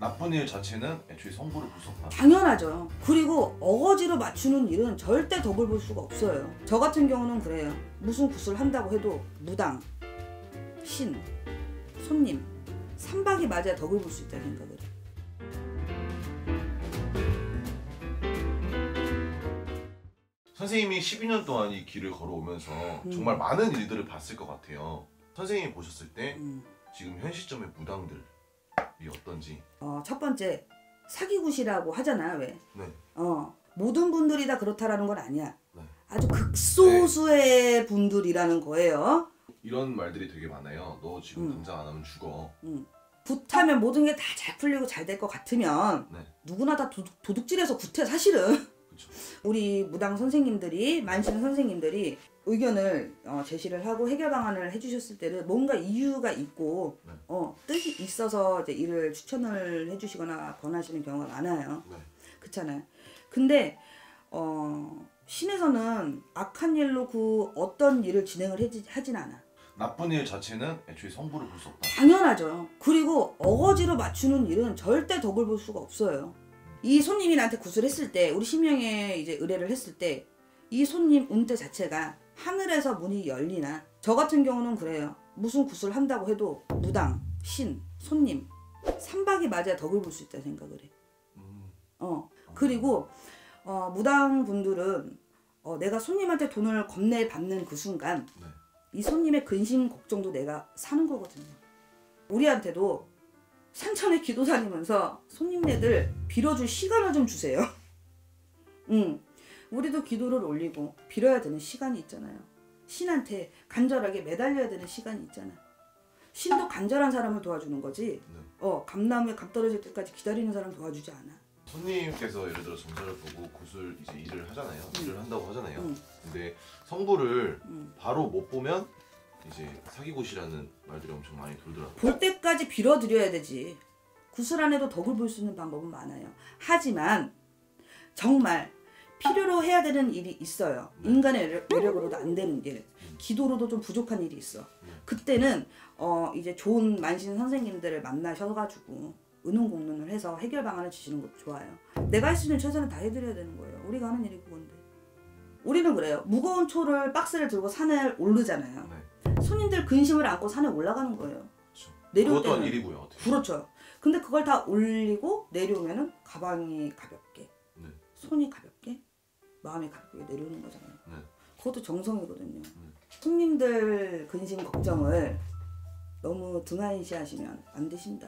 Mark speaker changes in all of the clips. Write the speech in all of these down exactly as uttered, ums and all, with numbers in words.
Speaker 1: 나쁜 일 자체는 애초에 성부를 볼 수 없다.
Speaker 2: 당연하죠. 그리고 어거지로 맞추는 일은 절대 덕을 볼 수가 없어요. 저 같은 경우는 그래요. 무슨 굿을 한다고 해도 무당, 신, 손님 삼박이 맞아야 덕을 볼 수 있다는 생각을 해요.
Speaker 1: 선생님이 십이 년 동안 이 길을 걸어오면서
Speaker 2: 음.
Speaker 1: 정말 많은 일들을 봤을 것 같아요. 선생님이 보셨을 때
Speaker 2: 음.
Speaker 1: 지금 현 시점의 무당들이 어떤지.
Speaker 2: 어, 첫 번째 사기굿이라고 하잖아. 왜?
Speaker 1: 네.
Speaker 2: 어, 모든 분들이 다 그렇다라는 건 아니야.
Speaker 1: 네.
Speaker 2: 아주 극소수의 네. 분들이라는 거예요.
Speaker 1: 이런 말들이 되게 많아요. 너 지금
Speaker 2: 음.
Speaker 1: 당장 안 하면 죽어.
Speaker 2: 음. 굿하면 모든 게 다 잘 풀리고 잘 될 것 같으면
Speaker 1: 네.
Speaker 2: 누구나 다 도둑, 도둑질해서 굿해 사실은.
Speaker 1: 그쵸.
Speaker 2: 우리 무당 선생님들이 만신 선생님들이 의견을 어, 제시를 하고 해결 방안을 해주셨을 때는 뭔가 이유가 있고
Speaker 1: 네.
Speaker 2: 어, 뜻이 있어서 이제 일을 추천을 해주시거나 권하시는 경우가 많아요.
Speaker 1: 네.
Speaker 2: 그렇잖아요. 근데 어, 신에서는 악한 일로 그 어떤 일을 진행을 해지, 하진 않아.
Speaker 1: 나쁜 일 자체는 애초에 성부를 볼 수 없다.
Speaker 2: 당연하죠. 그리고 어거지로 맞추는 일은 절대 덕을 볼 수가 없어요. 이 손님이 나한테 굿을 했을 때, 우리 신명에 이제 의뢰를 했을 때, 이 손님 운대 자체가 하늘에서 문이 열리나, 저 같은 경우는 그래요. 무슨 굿을 한다고 해도 무당, 신, 손님 삼박이 맞아야 덕을 볼 수 있다 생각을 해.
Speaker 1: 음.
Speaker 2: 어 그리고 어, 무당 분들은 어, 내가 손님한테 돈을 겁내 받는 그 순간
Speaker 1: 네.
Speaker 2: 이 손님의 근심 걱정도 내가 사는 거거든요. 우리한테도 산천에 기도 다니면서 손님네들 빌어줄 시간을 좀 주세요. 응. 우리도 기도를 올리고 빌어야 되는 시간이 있잖아요. 신한테 간절하게 매달려야 되는 시간이 있잖아. 신도 간절한 사람을 도와주는 거지.
Speaker 1: 네.
Speaker 2: 어, 감나무에 감 떨어질 때까지 기다리는 사람 도와주지 않아.
Speaker 1: 손님께서 예를 들어 점사를 보고 굿을 이제 일을 하잖아요.
Speaker 2: 음.
Speaker 1: 일을 한다고 하잖아요.
Speaker 2: 음.
Speaker 1: 근데 성부를
Speaker 2: 음.
Speaker 1: 바로 못 보면 이제 사기굿이라는 말들이 엄청 많이 돌더라고요.
Speaker 2: 볼 때까지 빌어드려야 되지. 구슬 안에도 덕을 볼 수 있는 방법은 많아요. 하지만 정말 필요로 해야 되는 일이 있어요.
Speaker 1: 네.
Speaker 2: 인간의 외력, 외력으로도 안 되는 일,
Speaker 1: 음.
Speaker 2: 기도로도 좀 부족한 일이 있어.
Speaker 1: 네.
Speaker 2: 그때는 어 이제 좋은 만신 선생님들을 만나셔가지고 의논공론을 해서 해결 방안을 주시는 것도 좋아요. 내가 할 수 있는 최선을 다 해드려야 되는 거예요. 우리가 하는 일이 그건데. 우리는 그래요. 무거운 초를 박스를 들고 산을 오르잖아요.
Speaker 1: 네.
Speaker 2: 손님들 근심을 안고 산에 올라가는 거예요.
Speaker 1: 그렇죠.
Speaker 2: 내려올
Speaker 1: 그것 또한
Speaker 2: 때는
Speaker 1: 일이고요. 어떻게.
Speaker 2: 그렇죠. 근데 그걸 다 올리고 내려오면은 가방이 가볍게,
Speaker 1: 네.
Speaker 2: 손이 가볍게, 마음이 가볍게 내려오는 거잖아요.
Speaker 1: 네.
Speaker 2: 그것도 정성이거든요.
Speaker 1: 네.
Speaker 2: 손님들 근심 걱정을 너무 등한시하시면 안 되신다.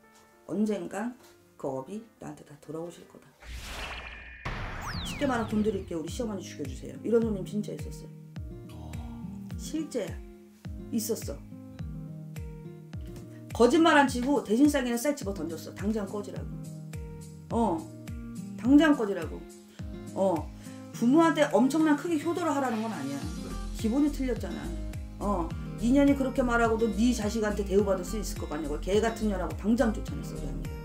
Speaker 2: 언젠간 그 업이 나한테 다 돌아오실 거다. 쉽게 말하면 돈 드릴게 우리 시어머니 죽여주세요. 이런 손님 진짜 있었어요. 실제야. 있었어. 거짓말 안 치고 대신 싸기는 쌀 집어 던졌어. 당장 꺼지라고. 어. 당장 꺼지라고. 어. 부모한테 엄청난 크게 효도를 하라는 건 아니야. 기본이 틀렸잖아. 어. 네 년이 그렇게 말하고도 네 자식한테 대우받을 수 있을 것 같냐고. 개 같은 년하고 당장 쫓아냈어 우리 언니가.